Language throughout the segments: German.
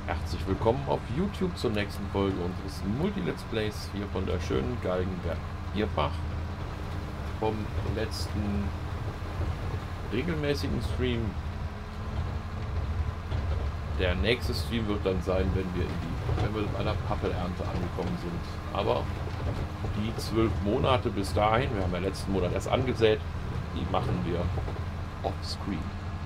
Herzlich willkommen auf YouTube zur nächsten Folge unseres Multi-Let's Plays hier von der schönen Galgenberg Bierbach. Vom letzten regelmäßigen Stream. Der nächste Stream wird dann sein, wenn wir bei der Pappelernte angekommen sind. Aber die 12 Monate bis dahin, wir haben ja letzten Monat erst angesät, die machen wir offscreen.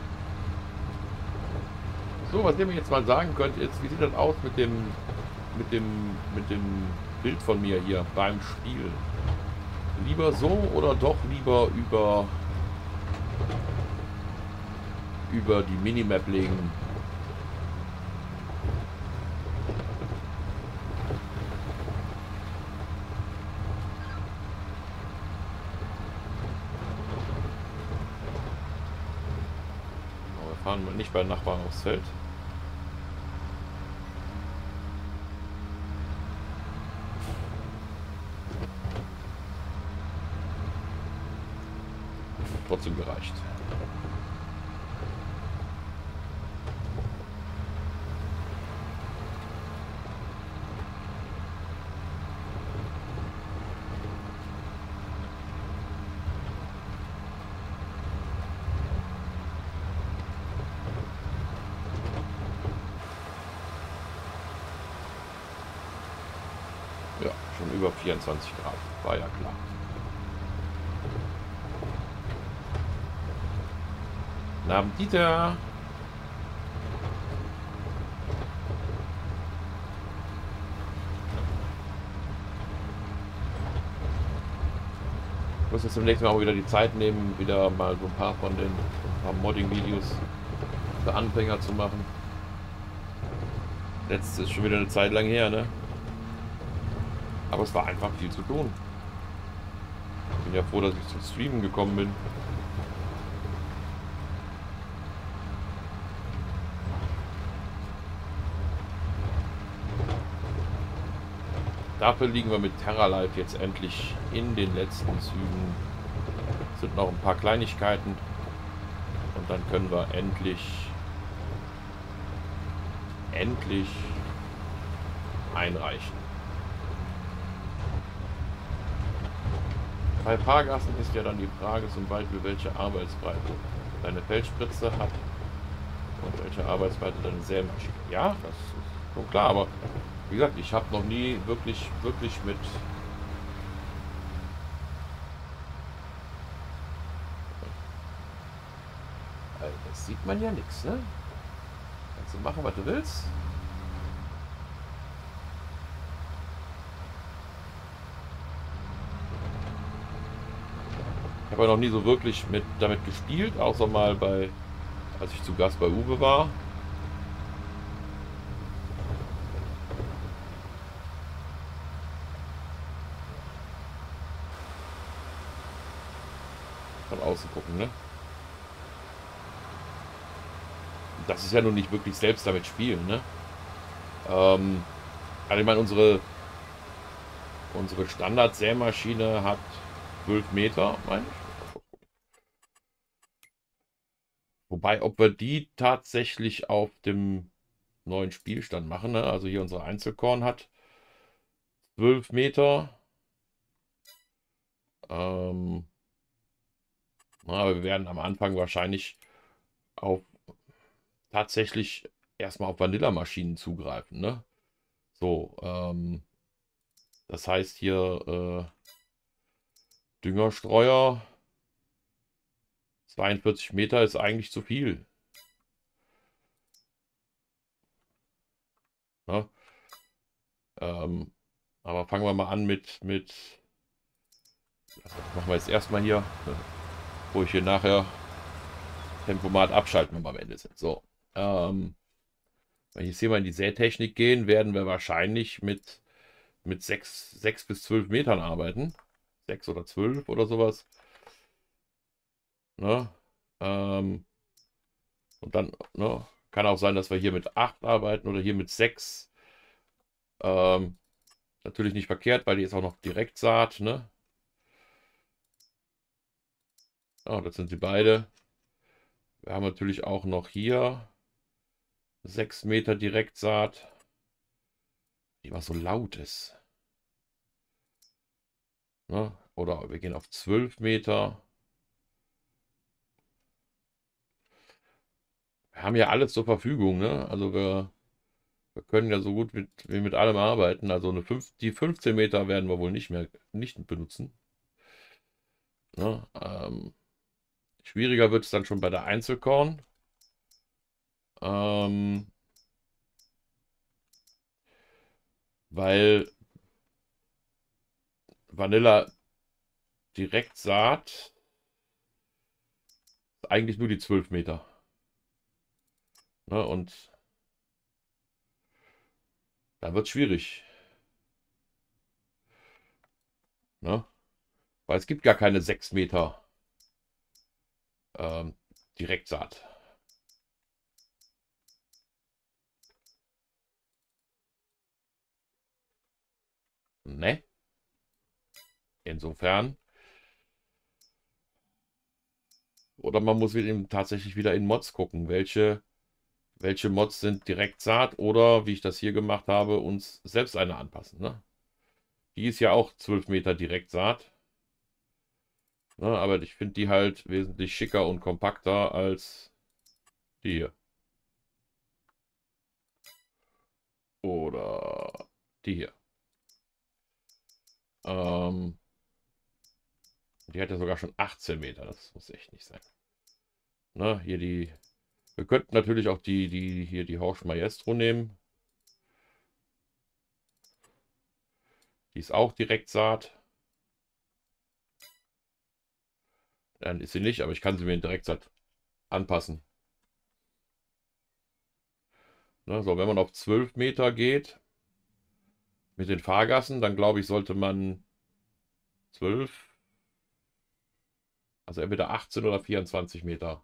So, was ihr mir jetzt mal sagen könnt, ist, wie sieht das aus mit dem Bild von mir hier beim Spiel? Lieber so oder doch lieber über die Minimap legen? Aber wir fahren nicht bei Nachbarn aufs Feld. Trotzdem gereicht. Ja, schon über 24 Grad. War ja klar. Guten Abend, Dieter. Ich muss jetzt demnächst mal auch wieder die Zeit nehmen, wieder mal so ein paar von den Modding-Videos für Anfänger zu machen. Letztes ist schon wieder eine Zeit lang her, ne? Aber es war einfach viel zu tun. Ich bin ja froh, dass ich zum Streamen gekommen bin. Dafür liegen wir mit Terra Life jetzt endlich in den letzten Zügen. Es sind noch ein paar Kleinigkeiten und dann können wir endlich einreichen. Bei Fahrgassen ist ja dann die Frage zum Beispiel, welche Arbeitsbreite deine Feldspritze hat und welche Arbeitsbreite deine Sämaschine. Ja, das ist schon klar, aber wie gesagt, ich habe noch nie wirklich mit... Das sieht man ja nichts, ne? Kannst du machen, was du willst. Ich habe ja noch nie so wirklich damit gespielt, außer mal als ich zu Gast bei Uwe war. Von außen gucken, ne? Das ist ja nun nicht wirklich selbst damit spielen, ne? Also ich meine, unsere Standard-Sämaschine hat 12 Meter, meine ich. Wobei, ob wir die tatsächlich auf dem neuen Spielstand machen, ne? Also hier unsere Einzelkorn hat 12 Meter. Aber wir werden am Anfang wahrscheinlich auf tatsächlich erstmal auf Vanilla-Maschinen zugreifen, ne? So, das heißt hier Düngerstreuer 42 Meter ist eigentlich zu viel. Ne? Aber fangen wir mal an das machen wir jetzt erstmal hier, ne? Wo ich hier nachher Tempomat abschalten, wenn wir am Ende sind. So, wenn wir jetzt hier mal in die Sätechnik gehen, werden wir wahrscheinlich mit 6 bis 12 Metern arbeiten. 6 oder 12 oder sowas. Ne? Und dann, ne, kann auch sein, dass wir hier mit 8 arbeiten oder hier mit 6. Natürlich nicht verkehrt, weil die ist auch noch Direktsaat, ne? Oh, das sind sie beide. Wir haben natürlich auch noch hier 6 Meter Direktsaat, die immer so laut ist. Ne? Oder wir gehen auf 12 Meter. Wir haben ja alles zur Verfügung, ne? Also wir können ja so gut wie mit allem arbeiten. Also die 15 Meter werden wir wohl nicht benutzen. Ne? Schwieriger wird es dann schon bei der Einzelkorn. Weil Vanilla Direktsaat ist eigentlich nur die 12 Meter. Ne? Und da wird es schwierig. Ne? Weil es gibt gar keine 6 Meter ähm, Direktsaat. Ne? Insofern. Oder man muss eben tatsächlich wieder in Mods gucken, welche Mods sind Direktsaat oder, wie ich das hier gemacht habe, uns selbst eine anpassen. Ne? Die ist ja auch 12 Meter Direktsaat. Ne? Aber ich finde die halt wesentlich schicker und kompakter als die hier. Oder die hier. Die hat ja sogar schon 18 Meter. Das muss echt nicht sein. Ne? Hier die. Wir könnten natürlich auch die Horsch Maestro nehmen. Die ist auch Direktsaat. Dann ist sie nicht, aber ich kann sie mir in Direktsaat anpassen. Ne? So, wenn man auf 12 Meter geht mit den Fahrgassen, dann glaube ich, sollte man 12, also entweder 18 oder 24 Meter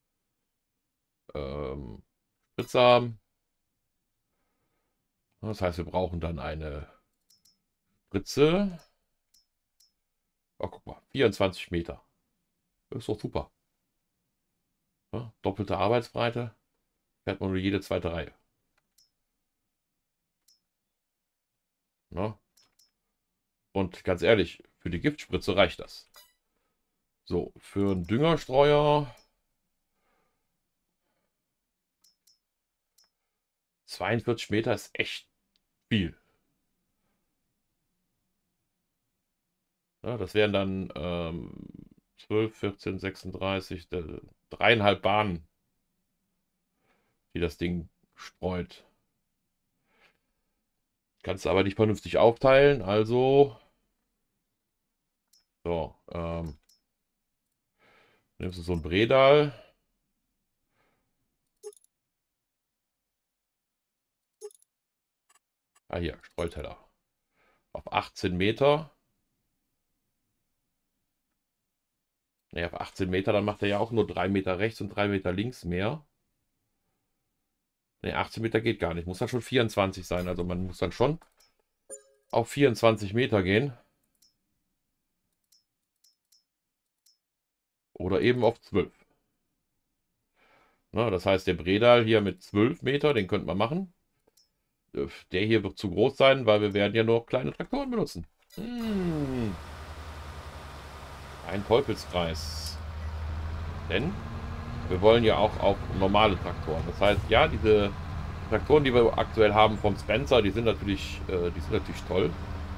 Spritze haben. Das heißt, wir brauchen dann eine Spritze. Oh, guck mal, 24 Meter. Das ist doch super. Ja, doppelte Arbeitsbreite. Fährt man nur jede zweite Reihe. Ja. Und ganz ehrlich, für die Giftspritze reicht das. So, für einen Düngerstreuer 42 Meter ist echt viel. Ja, das wären dann 12, 14, 36, 3,5 Bahnen, die das Ding streut. Kannst du aber nicht vernünftig aufteilen, also so, nimmst du so ein Bredal. Ah, hier, Streuteller. Auf 18 Meter. Naja, auf 18 Meter, dann macht er ja auch nur 3 Meter rechts und 3 Meter links mehr. Ne, 18 Meter geht gar nicht. Muss dann schon 24 sein. Also man muss dann schon auf 24 Meter gehen. Oder eben auf 12. Na, das heißt, der Bredal hier mit 12 Meter, den könnte man machen. Der hier wird zu groß sein, weil wir werden ja nur kleine Traktoren benutzen. Ein Teufelskreis. Denn wir wollen ja auch auf normale Traktoren. Das heißt, ja, diese Traktoren, die wir aktuell haben vom Spencer, die sind natürlich toll.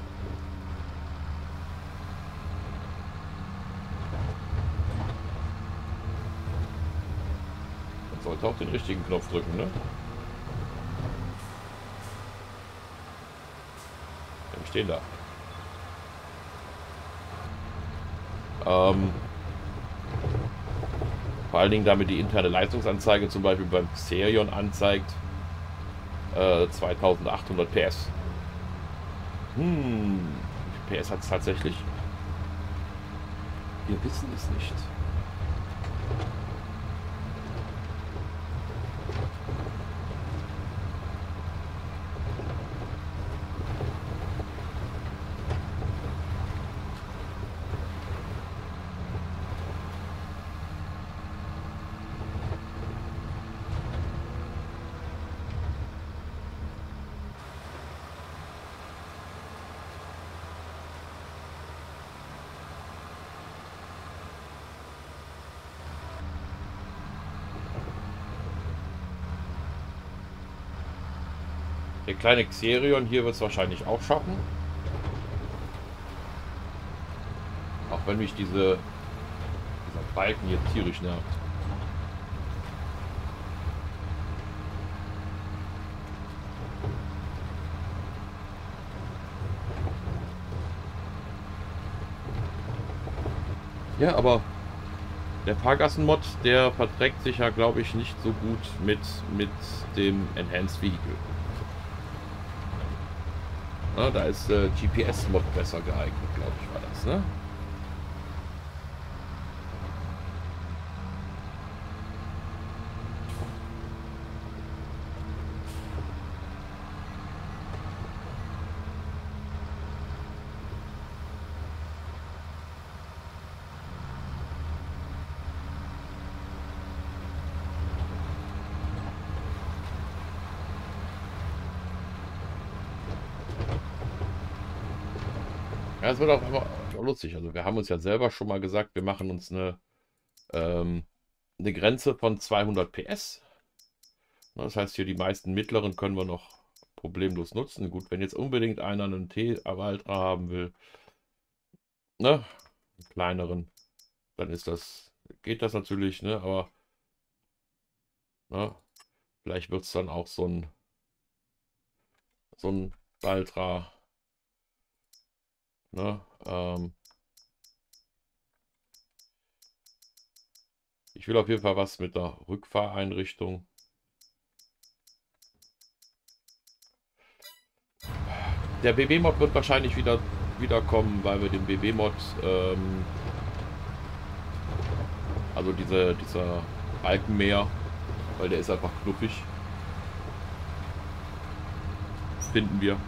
Man sollte auch den richtigen Knopf drücken, ne? Wir stehen da. Vor allen Dingen, damit die interne Leistungsanzeige zum Beispiel beim Xerion anzeigt 2800 PS. Wie viel PS hat es tatsächlich? Wir wissen es nicht. Der kleine Xerion hier wird es wahrscheinlich auch schaffen. Auch wenn mich dieser Balken hier tierisch nervt. Ja, aber der Fahrgassen-Mod, der verträgt sich ja, glaube ich, nicht so gut mit dem Enhanced Vehicle. Ja, da ist GPS-Mod besser geeignet, glaube ich, war das, ne? Ja, es wird auch immer lustig. Also wir haben uns ja selber schon mal gesagt, wir machen uns eine Grenze von 200 PS. Das heißt, hier die meisten mittleren können wir noch problemlos nutzen. Gut, wenn jetzt unbedingt einer einen T-Avaltra haben will, ne, einen kleineren, dann geht das natürlich, ne, aber ne, vielleicht wird es dann auch so ein Valtra, ne, ich will auf jeden Fall was mit der Rückfahreinrichtung. Der BB-Mod wird wahrscheinlich wiederkommen, weil wir den BB-Mod, also dieser Balkenmäher, weil der ist einfach knuffig. Das finden wir.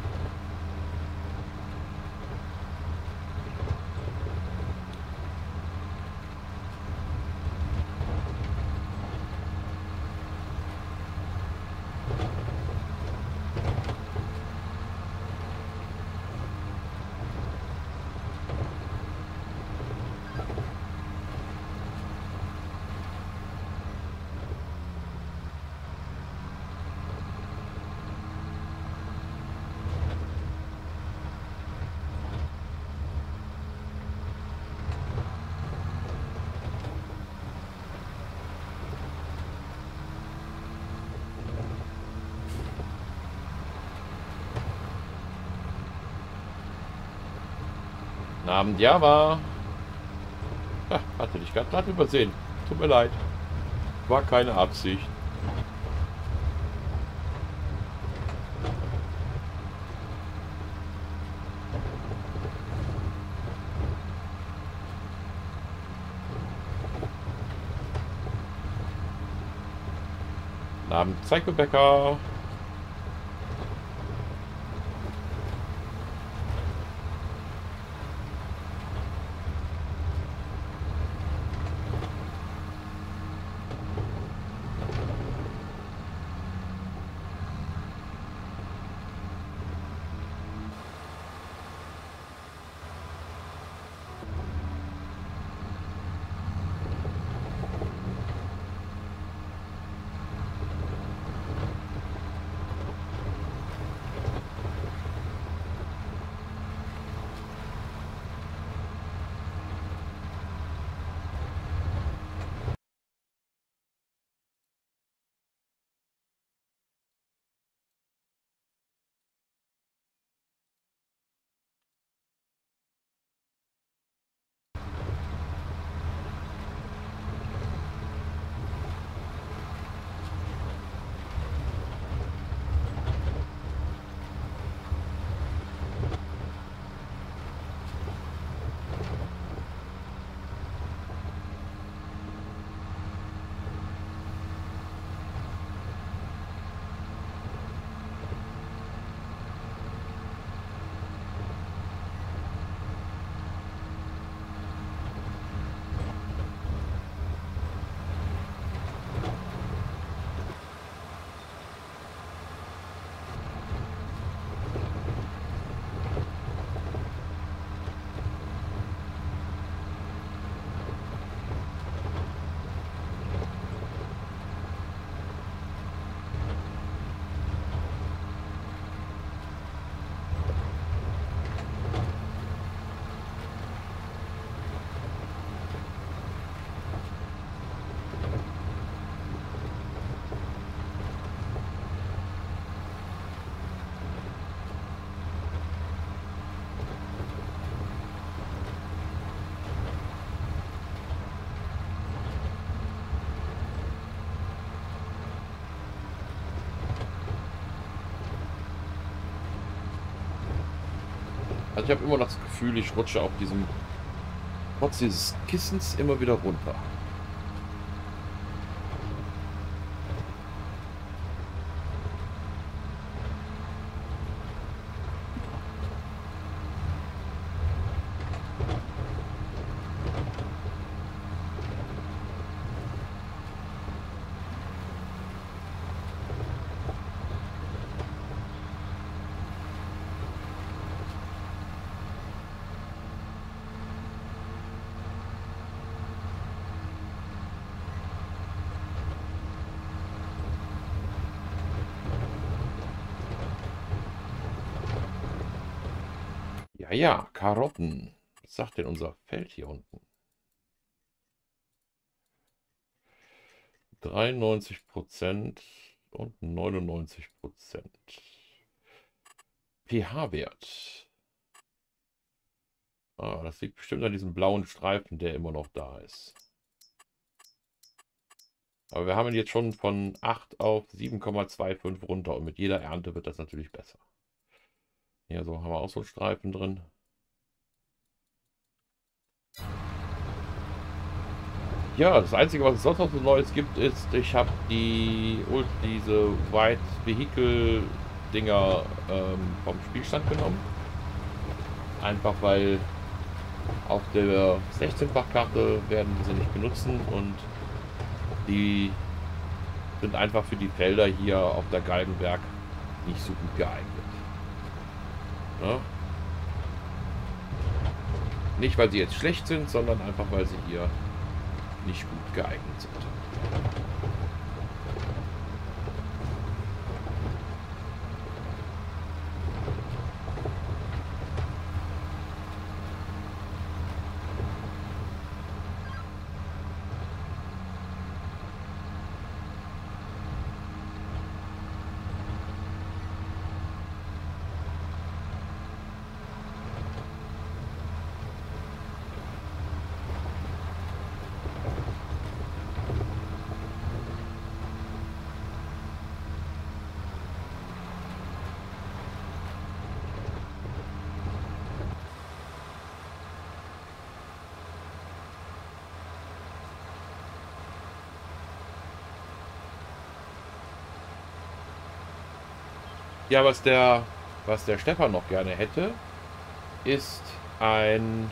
Guten Abend, Java. Ach, hatte dich gerade übersehen. Tut mir leid. War keine Absicht. Guten Abend, Psycho-Bäcker. Also ich habe immer noch das Gefühl, ich rutsche auf diesem, trotz dieses Kissens immer wieder runter. Ja, ja, Karotten. Was sagt denn unser Feld hier unten? 93% und 99%. pH-Wert. Ah, das liegt bestimmt an diesem blauen Streifen, der immer noch da ist. Aber wir haben ihn jetzt schon von 8 auf 7,25 runter und mit jeder Ernte wird das natürlich besser. Hier so haben wir auch so Streifen drin. Ja, das Einzige, was es sonst noch so Neues gibt, ist, ich habe diese White Vehicle Dinger vom Spielstand genommen. Einfach weil auf der 16-fach-Karte werden wir sie nicht benutzen und die sind einfach für die Felder hier auf der Galgenberg nicht so gut geeignet. Ja? Nicht, weil sie jetzt schlecht sind, sondern einfach, weil sie hier nicht gut geeignet sind. Ja, was der Stefan noch gerne hätte, ist ein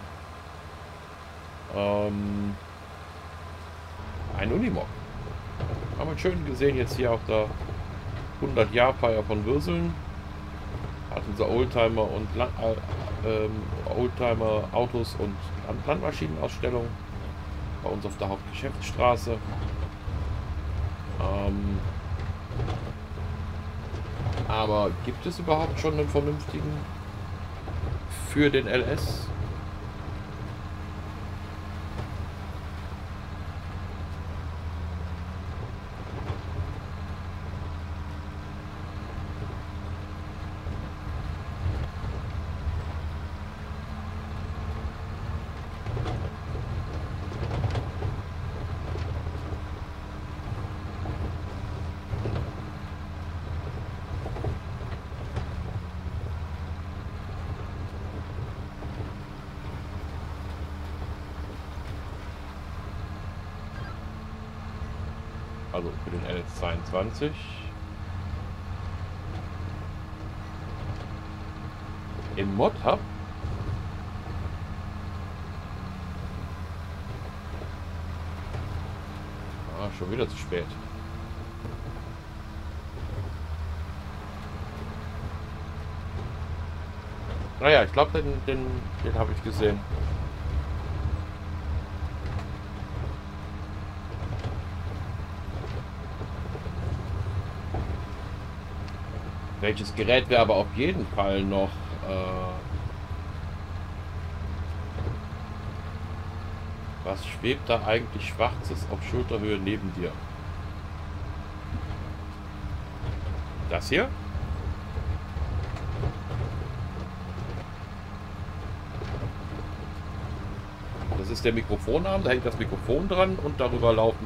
Unimog. Haben wir schön gesehen jetzt hier auf der 100-Jahr-Feier von Würseln. Hat unser Oldtimer und Oldtimer Autos und Landmaschinenausstellung bei uns auf der Hauptgeschäftsstraße. Aber gibt es überhaupt schon einen vernünftigen für den LS? Also für den LS22. Im Mod-Hub. Ah, schon wieder zu spät. Naja, ich glaube, den habe ich gesehen. Welches Gerät wir aber auf jeden Fall noch was schwebt da eigentlich Schwarzes auf Schulterhöhe neben dir? Das hier? Das ist der Mikrofonarm, da hängt das Mikrofon dran und darüber laufen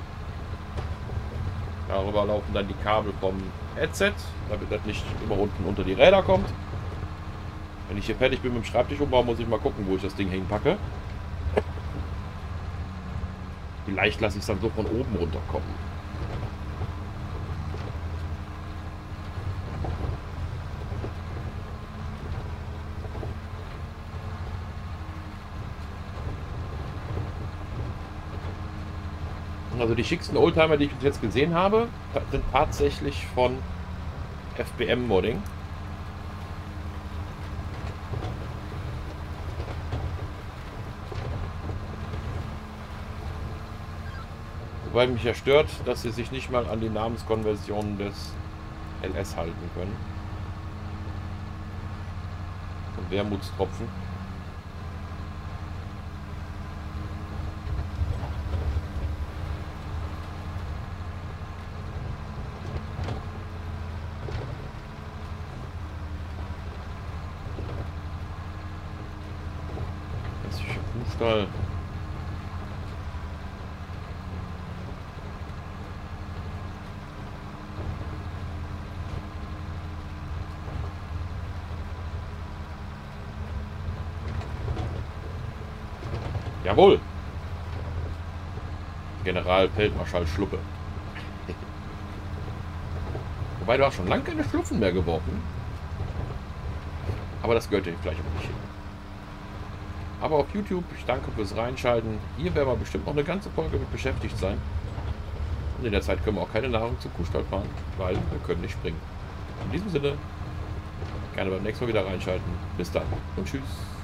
dann die Kabel vom Headset, damit das nicht immer unten unter die Räder kommt. Wenn ich hier fertig bin mit dem Schreibtischumbau, muss ich mal gucken, wo ich das Ding hinpacke. Vielleicht lasse ich es dann so von oben runterkommen. Also die schicksten Oldtimer, die ich bis jetzt gesehen habe, sind tatsächlich von FBM Modding. Wobei mich ja stört, dass sie sich nicht mal an die Namenskonversion des LS halten können. Und Wermutstropfen. Hässliche Kuhstall. Jawohl! Generalfeldmarschall Schluppe. Wobei du hast schon lange keine Schlupfen mehr geworfen. Aber das gehört dir vielleicht auch nicht hin. Aber auf YouTube, ich danke fürs Reinschalten. Hier werden wir bestimmt noch eine ganze Folge mit beschäftigt sein. Und in der Zeit können wir auch keine Nahrung zum Kuhstall fahren, weil wir können nicht springen. In diesem Sinne, gerne beim nächsten Mal wieder reinschalten. Bis dann und tschüss.